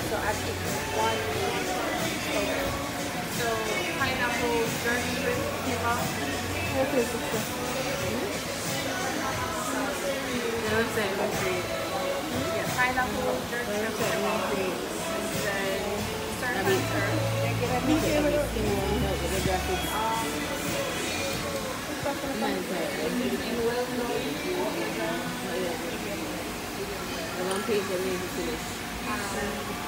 So I picked one. So pineapple jerk shrimp kebab. What is it? You know what I'm saying? Yeah, pineapple jerk shrimp kebab. And then stir fry turf. Me too. And well known. The one page that made you finish.